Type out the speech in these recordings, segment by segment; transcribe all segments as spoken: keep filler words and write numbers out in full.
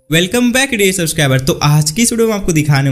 Welcome back dear subscriber. तो आज की इस वीडियो में आपको दिखाने वाला हूँ आप अपनी फोटो का एआई अवतार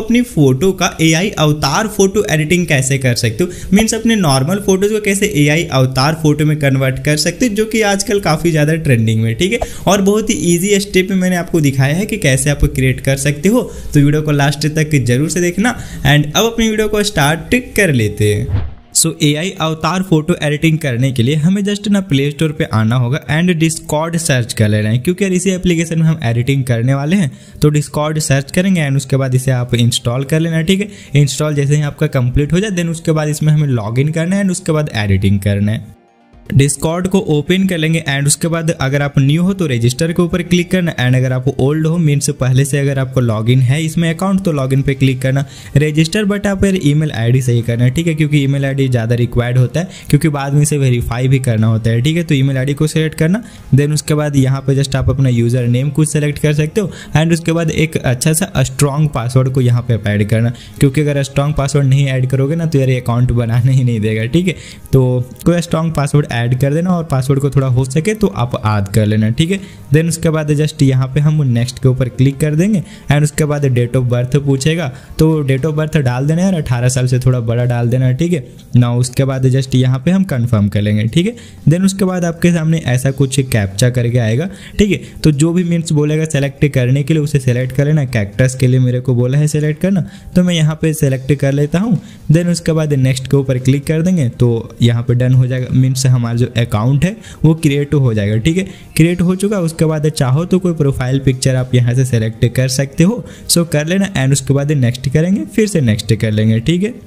फोटो एडिटिंग कैसे कर सकते हो। मीन्स अपने नॉर्मल फोटोज को कैसे एआई अवतार फोटो में कन्वर्ट कर सकते हो, जो कि आजकल काफ़ी ज़्यादा ट्रेंडिंग में। ठीक है, और बहुत ही ईजी स्टेप में मैंने आपको दिखाया है कि कैसे आप क्रिएट कर सकते हो। तो वीडियो को लास्ट तक जरूर से देखना। एंड अब अपनी वीडियो को स्टार्ट कर लेते हैं। सो एआई अवतार फोटो एडिटिंग करने के लिए हमें जस्ट ना प्ले स्टोर पे आना होगा एंड डिस्कॉर्ड सर्च कर लेना है, क्योंकि यार इसी एप्लीकेशन में हम एडिटिंग करने वाले हैं। तो डिस्कॉर्ड सर्च करेंगे एंड उसके बाद इसे आप इंस्टॉल कर लेना है। ठीक है, इंस्टॉल जैसे ही आपका कंप्लीट हो जाए देन उसके बाद इसमें हमें लॉग इन करना है एंड उसके बाद एडिटिंग करना है। डिस्कॉर्ड को ओपन कर लेंगे एंड उसके बाद अगर आप न्यू हो तो रजिस्टर के ऊपर क्लिक करना एंड अगर आप ओल्ड हो मीन्स पहले से अगर आपको लॉगिन है इसमें अकाउंट तो लॉगिन पे क्लिक करना। रजिस्टर बट आप यार ईमेल आईडी सही करना है। ठीक है, क्योंकि ईमेल आईडी ज़्यादा रिक्वायर्ड होता है, क्योंकि बाद में इसे वेरीफाई भी करना होता है। ठीक है, तो ईमेल आईडी को सिलेक्ट करना। देन उसके बाद यहाँ पे जस्ट आप अपना यूजर नेम कुछ सेलेक्ट कर सकते हो एंड उसके बाद एक अच्छा सा स्ट्रॉन्ग पासवर्ड को यहाँ पे ऐड करना, क्योंकि अगर स्ट्रॉन्ग पासवर्ड नहीं ऐड करोगे ना तो यार अकाउंट बनाने ही नहीं देगा। ठीक है, तो कोई स्ट्रॉन्ग पासवर्ड ऐड कर देना और पासवर्ड को थोड़ा हो सके तो आप ऐड कर लेना। ठीक है, देन उसके बाद जस्ट यहाँ पे हम नेक्स्ट के ऊपर क्लिक कर देंगे एंड उसके बाद डेट ऑफ बर्थ पूछेगा तो डेट ऑफ बर्थ डाल देना यार, अठारह साल से थोड़ा बड़ा डाल देना। ठीक है ना, उसके बाद जस्ट यहाँ पे हम कंफर्म कर लेंगे। ठीक है, देन उसके बाद आपके सामने ऐसा कुछ कैप्चा करके आएगा। ठीक है, तो जो भी मीन्स बोलेगा सेलेक्ट करने के लिए उसे सेलेक्ट कर लेना। कैक्टस के लिए मेरे को बोला है सेलेक्ट करना, तो मैं यहाँ पे सेलेक्ट कर लेता हूँ। देन उसके बाद नेक्स्ट के ऊपर क्लिक कर देंगे तो यहाँ पे डन हो जाएगा। मीन्स हमारा जो अकाउंट है वो क्रिएट हो जाएगा। ठीक है, क्रिएट हो चुका। उसके बाद चाहो तो कोई प्रोफाइल पिक्चर आप यहाँ से सेलेक्ट कर सकते हो, सो कर लेना एंड उसके बाद नेक्स्ट करेंगे, फिर से नेक्स्ट कर लेंगे। ठीक है,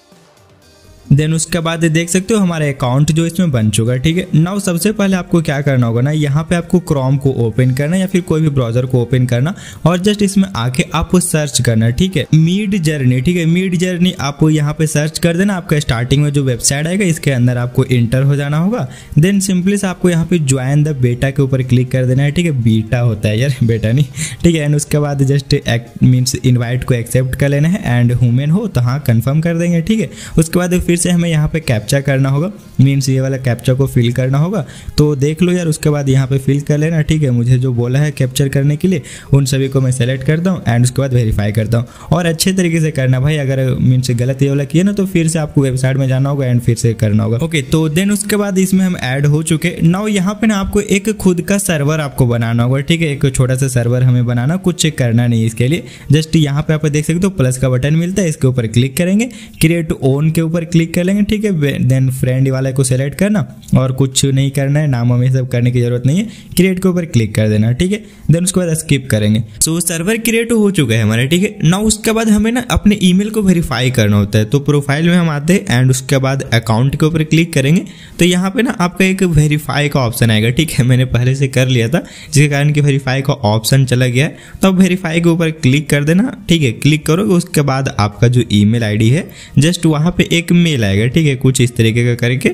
देन उसके बाद देख सकते हो हमारा अकाउंट जो इसमें बन चुका है। ठीक है, नाउ सबसे पहले आपको क्या करना होगा ना, यहाँ पे आपको क्रोम को ओपन करना या फिर कोई भी ब्राउजर को ओपन करना और जस्ट इसमें आके आपको सर्च करना। ठीक है, मिड जर्नी। ठीक है, मिड जर्नी आप यहाँ पे सर्च कर देना। आपका स्टार्टिंग में जो वेबसाइट आएगा इसके अंदर आपको इंटर हो जाना होगा। देन सिंपली से आपको यहाँ पे ज्वाइन द बेटा के ऊपर क्लिक कर देना है। ठीक है, बीटा होता है यार, बेटा नहीं। ठीक है, एंड उसके बाद जस्ट मीन्स इन्वाइट को एक्सेप्ट कर लेना है एंड ह्यूमन हो तो हाँ कन्फर्म कर देंगे। ठीक है, उसके बाद फिर से हमें यहाँ पे कैप्चा करना होगा, मीन्स ये वाला कैप्चा को फिल करना होगा। तो देख लो यार, उसके बाद यहाँ पे फिल कर लेना। ठीक है, मुझे जो बोला है कैप्चर करने के लिए उन सभी को मैं सेलेक्ट करता हूँ एंड उसके बाद वेरीफाई करता हूँ। और अच्छे तरीके से करना भाई, अगर मीन्स गलत ये वाला किया ना तो फिर से आपको वेबसाइट में जाना होगा एंड फिर से करना होगा। ओके, तो देन उसके बाद इसमें हम ऐड हो चुके। नाउ यहाँ पे ना आपको एक खुद का सर्वर आपको बनाना होगा। ठीक है, एक छोटा सा सर्वर हमें बनाना, कुछ करना नहीं इसके लिए। जस्ट यहाँ पे आप देख सकते हो प्लस का बटन मिलता है, इसके ऊपर क्लिक करेंगे, क्रिएट ओन के ऊपर क्लिक कर लेंगे। ठीक है, देन फ्रेंड वाले को सेलेक्ट करना और कुछ नहीं करना है, नाम हमें सब करने की जरूरत नहीं है। क्रिएट के ऊपर क्लिक कर देना। ठीक है, देन उसके बाद स्किप करेंगे। सो सर्वर क्रिएट हो चुका है हमारे। ठीक है, नाउ उसके बाद हमें ना अपने ईमेल को वेरीफाई करना होता है। तो प्रोफाइल में हम आते हैं एंड उसके बाद अकाउंट के ऊपर क्लिक करेंगे तो यहाँ पे ना आपका एक वेरीफाई का ऑप्शन आएगा। ठीक है, मैंने पहले से कर लिया था जिसके कारण कि वेरीफाई का ऑप्शन चला गया है। तो अब वेरीफाई के ऊपर क्लिक कर देना। ठीक है, क्लिक करोगे उसके बाद आपका जो ईमेल आईडी है जस्ट वहाँ पे एक मेल आएगा। ठीक है, कुछ इस तरीके का करके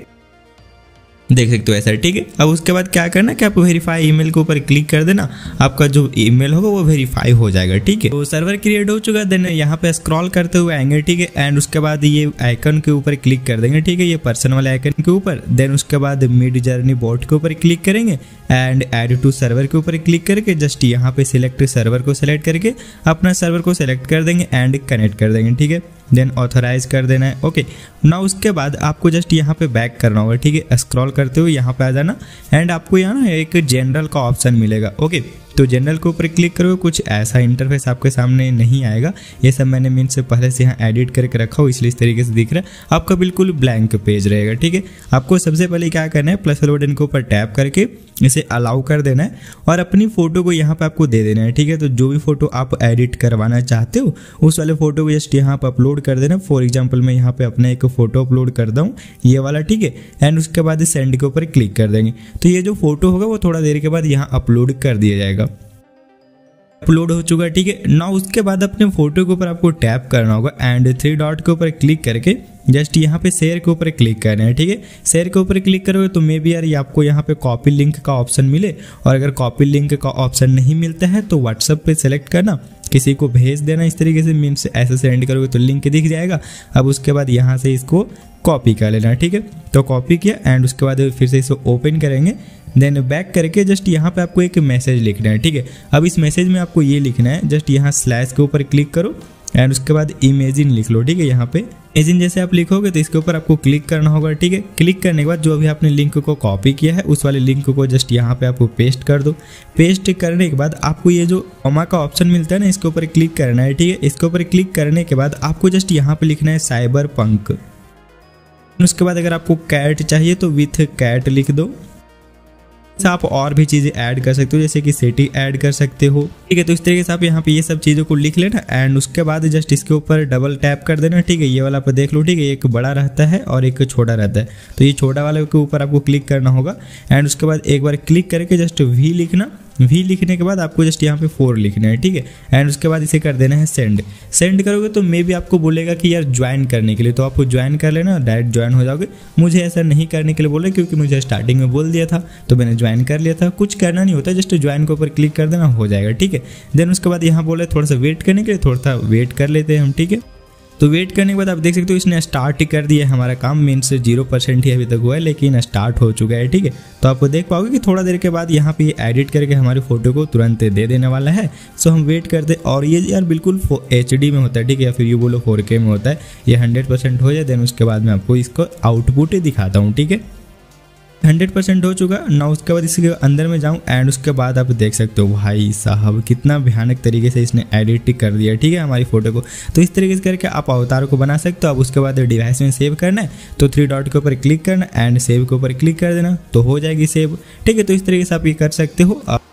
देख सकते हो ऐसा। ठीक है, अब उसके बाद क्या करना कि आप वेरीफाई ईमेल के ऊपर क्लिक कर देना, आपका जो ईमेल होगा वो वेरीफाई हो जाएगा। ठीक है, तो सर्वर क्रिएट हो चुका। देन यहाँ पे स्क्रॉल करते हुए आएंगे। ठीक है, एंड उसके बाद ये आइकन के ऊपर क्लिक कर देंगे। ठीक है, ये पर्सन वाले आइकन के ऊपर। देन उसके बाद मिड जर्नी बोट के ऊपर क्लिक करेंगे एंड ऐड टू सर्वर के ऊपर क्लिक करके जस्ट यहाँ पे सिलेक्ट सर्वर को सिलेक्ट करके अपना सर्वर को सिलेक्ट कर देंगे एंड कनेक्ट कर देंगे। ठीक है, देन ऑथराइज कर देना है। ओके, ना उसके बाद आपको जस्ट यहाँ पे बैक करना होगा। ठीक है, स्क्रॉल करते हुए यहाँ पे आ जाना एंड आपको यहाँ ना एक जनरल का ऑप्शन मिलेगा। ओके, तो जनरल के ऊपर क्लिक करोगे कुछ ऐसा इंटरफेस आपके सामने नहीं आएगा। ये सब मैंने मीन से पहले से यहाँ एडिट करके रखा हो इसलिए इस तरीके से दिख रहा है। आपका बिल्कुल ब्लैंक पेज रहेगा। ठीक है, आपको सबसे पहले क्या करना है, प्लस वाले बटन के ऊपर टैप करके इसे अलाउ कर देना है और अपनी फोटो को यहाँ पे आपको दे देना है। ठीक है, तो जो भी फोटो आप एडिट करवाना चाहते हो उस वाले फोटो को जस्ट यहाँ पे अपलोड कर देना। फॉर एग्जाम्पल मैं यहाँ पे अपना एक फोटो अपलोड करता हूँ, ये वाला। ठीक है, एंड उसके बाद सेंड के ऊपर क्लिक कर देंगे तो ये जो फोटो होगा वो थोड़ा देर के बाद यहाँ अपलोड कर दिया जाएगा। अपलोड हो चुका है। ठीक है, नाउ उसके बाद अपने फोटो के ऊपर आपको टैप करना होगा एंड थ्री डॉट के ऊपर क्लिक करके जस्ट यहाँ पे शेयर के ऊपर क्लिक करना है। ठीक है, शेयर के ऊपर क्लिक करोगे तो मे बी यार आपको यहाँ पे कॉपी लिंक का ऑप्शन मिले, और अगर कॉपी लिंक का ऑप्शन नहीं मिलता है तो व्हाट्सएप पे सेलेक्ट करना, किसी को भेज देना इस तरीके से। मीन्स ऐसे सेंड करोगे तो लिंक दिख जाएगा। अब उसके बाद यहाँ से इसको कॉपी कर लेना। ठीक है, तो कॉपी किया एंड उसके बाद फिर से इसे ओपन करेंगे। देन बैक करके जस्ट यहाँ पे आपको एक मैसेज लिखना है, ठीक है। अब इस मैसेज में आपको ये लिखना है, जस्ट यहाँ स्लैश के ऊपर क्लिक करो एंड उसके बाद इमेजिन लिख लो, ठीक है। यहाँ पे इमेजिन जैसे आप लिखोगे तो इसके ऊपर आपको क्लिक करना होगा, ठीक है। क्लिक करने के बाद जो अभी आपने लिंक को कॉपी किया है उस वाले लिंक को जस्ट यहाँ पे आपको पेस्ट कर दो। पेस्ट करने के बाद आपको ये जो कॉमा का ऑप्शन मिलता है ना, इसके ऊपर क्लिक करना है, ठीक है। इसके ऊपर क्लिक करने के बाद आपको जस्ट यहाँ पे लिखना है साइबर पंक। उसके बाद अगर आपको कैट चाहिए तो विथ कैट लिख दो। आप और भी चीज़ें ऐड कर सकते हो, जैसे कि सेटिंग ऐड कर सकते हो, ठीक है। तो इस तरीके से आप यहाँ पे ये सब चीज़ों को लिख लेना एंड उसके बाद जस्ट इसके ऊपर डबल टैप कर देना, ठीक है। ये वाला आप देख लो, ठीक है। एक बड़ा रहता है और एक छोटा रहता है, तो ये छोटा वाले के ऊपर आपको क्लिक करना होगा एंड उसके बाद एक बार क्लिक करके जस्ट वी लिखना। वी लिखने के बाद आपको जस्ट यहाँ पे फोर लिखना है, ठीक है। एंड उसके बाद इसे कर देना है सेंड। सेंड करोगे तो मे भी आपको बोलेगा कि यार ज्वाइन करने के लिए, तो आपको ज्वाइन कर लेना, डायरेक्ट ज्वाइन हो जाओगे। मुझे ऐसा नहीं करने के लिए बोले क्योंकि मुझे स्टार्टिंग में बोल दिया था तो मैंने ज्वाइन कर लिया था। कुछ करना नहीं होता, जस्ट ज्वाइन के ऊपर क्लिक कर देना, हो जाएगा, ठीक है। देन उसके बाद यहाँ बोले थोड़ा सा वेट करने के लिए, थोड़ा सा वेट कर लेते हैं हम, ठीक है। तो वेट करने के बाद आप देख सकते हो इसने स्टार्ट ही कर दिया है हमारा काम। मीन्स जीरो परसेंट ही अभी तक हुआ है लेकिन स्टार्ट हो चुका है, ठीक है। तो आप देख पाओगे कि थोड़ा देर के बाद यहाँ पे ये एडिट करके हमारी फोटो को तुरंत दे देने वाला है। सो हम वेट करते, और ये यार बिल्कुल एच डी में होता है, ठीक है, या फिर ये बोलो फोर के में होता है। ये हंड्रेड परसेंट हो जाए देन उसके बाद मैं आपको इसको आउटपुट ही दिखाता हूँ, ठीक है। हंड्रेड परसेंट हो चुका ना। उसके बाद इसके अंदर में जाऊं एंड उसके बाद आप देख सकते हो भाई साहब कितना भयानक तरीके से इसने एडिट कर दिया, ठीक है, हमारी फोटो को। तो इस तरीके से करके आप अवतार को बना सकते हो। अब उसके बाद डिवाइस में सेव करना है तो थ्री डॉट के ऊपर क्लिक करना एंड सेव के ऊपर क्लिक कर देना, तो हो जाएगी सेव, ठीक है। तो इस तरीके से आप ये कर सकते हो।